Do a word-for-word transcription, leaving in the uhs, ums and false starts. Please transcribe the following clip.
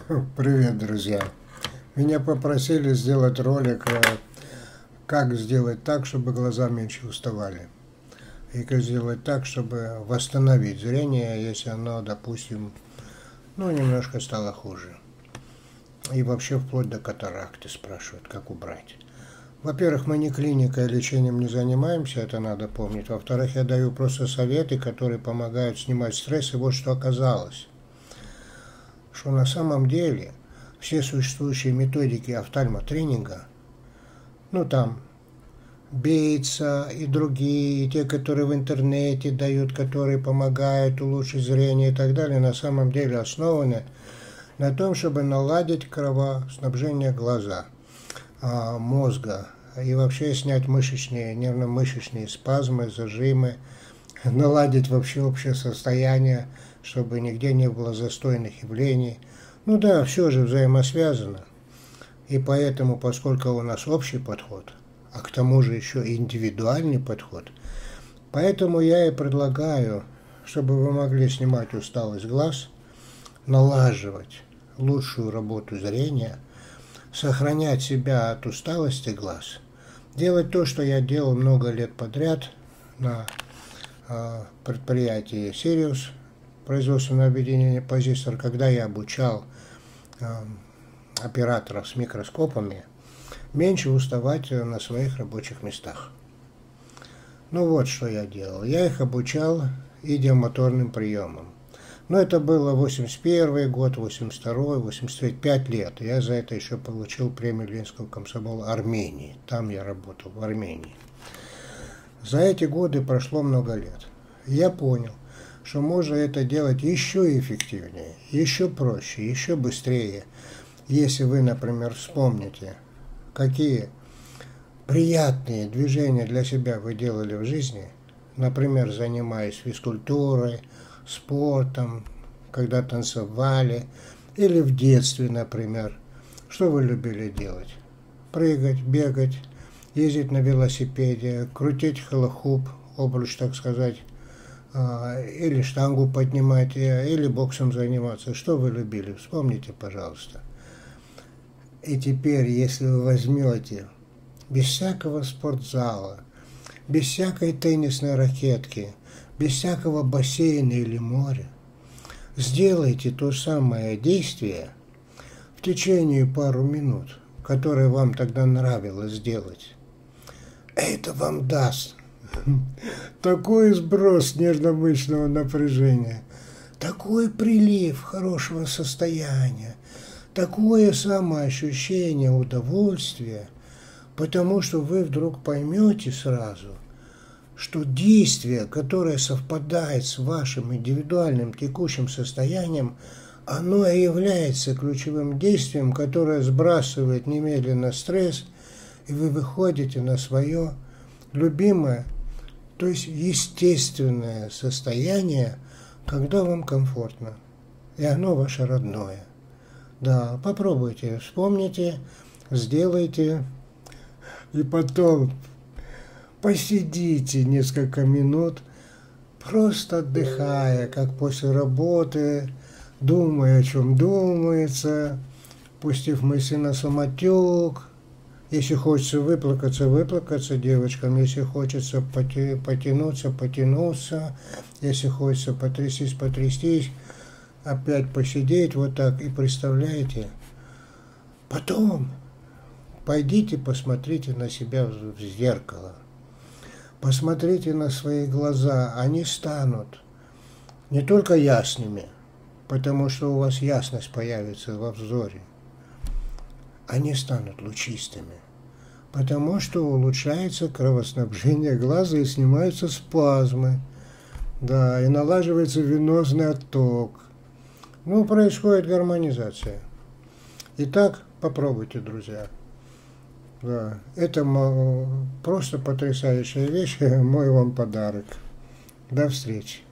Привет, друзья! Меня попросили сделать ролик, как сделать так, чтобы глаза меньше уставали. И как сделать так, чтобы восстановить зрение, если оно, допустим, ну, немножко стало хуже. И вообще вплоть до катаракты спрашивают, как убрать. Во-первых, мы не клиникой, лечением не занимаемся, это надо помнить. Во-вторых, я даю просто советы, которые помогают снимать стресс. И вот что оказалось, что на самом деле все существующие методики офтальмотренинга, ну там Бейтса и другие, и те, которые в интернете дают, которые помогают улучшить зрение и так далее, на самом деле основаны на том, чтобы наладить кровоснабжение глаза, мозга и вообще снять мышечные, нервно-мышечные спазмы, зажимы, наладить вообще общее состояние, чтобы нигде не было застойных явлений. Ну да, все же взаимосвязано. И поэтому, поскольку у нас общий подход, а к тому же еще и индивидуальный подход, поэтому я и предлагаю, чтобы вы могли снимать усталость глаз, налаживать лучшую работу зрения, сохранять себя от усталости глаз, делать то, что я делал много лет подряд на э, предприятии Sirius, производственное объединение Позистор, когда я обучал э, операторов с микроскопами меньше уставать на своих рабочих местах. Ну вот что я делал. Я их обучал идиомоторным приемам. Но это было восемьдесят первый год, восемьдесят второй, восемьдесят третий, пять лет. Я за это еще получил премию Ленинского комсомола Армении. Там я работал, в Армении. За эти годы прошло много лет. Я понял, что можно это делать еще эффективнее, еще проще, еще быстрее, если вы, например, вспомните, какие приятные движения для себя вы делали в жизни, например, занимаясь физкультурой, спортом, когда танцевали, или в детстве, например. Что вы любили делать? Прыгать, бегать, ездить на велосипеде, крутить хula-хоop, обруч, так сказать, или штангу поднимать, или боксом заниматься. Что вы любили? Вспомните, пожалуйста. И теперь, если вы возьмете без всякого спортзала, без всякой теннисной ракетки, без всякого бассейна или моря, сделайте то самое действие в течение пару минут, которое вам тогда нравилось делать. Это вам даст такой сброс нервно-мышечного напряжения, такой прилив хорошего состояния, такое самоощущение удовольствия, потому что вы вдруг поймете сразу, что действие, которое совпадает с вашим индивидуальным текущим состоянием, оно и является ключевым действием, которое сбрасывает немедленно стресс, и вы выходите на свое любимое, то есть естественное состояние, когда вам комфортно, и оно ваше родное. Да, попробуйте, вспомните, сделайте, и потом посидите несколько минут, просто отдыхая, как после работы, думая, о чем думается, пустив мысли на самотек. Если хочется выплакаться, выплакаться девочкам, если хочется потянуться, потянуться, если хочется потрястись, потрястись, опять посидеть вот так, и представляете, потом пойдите посмотрите на себя в зеркало, посмотрите на свои глаза, они станут не только ясными, потому что у вас ясность появится во взоре, они станут лучистыми, потому что улучшается кровоснабжение глаза и снимаются спазмы, да, и налаживается венозный отток. Ну, происходит гармонизация. Итак, попробуйте, друзья. Да, это просто потрясающая вещь, мой вам подарок. До встречи.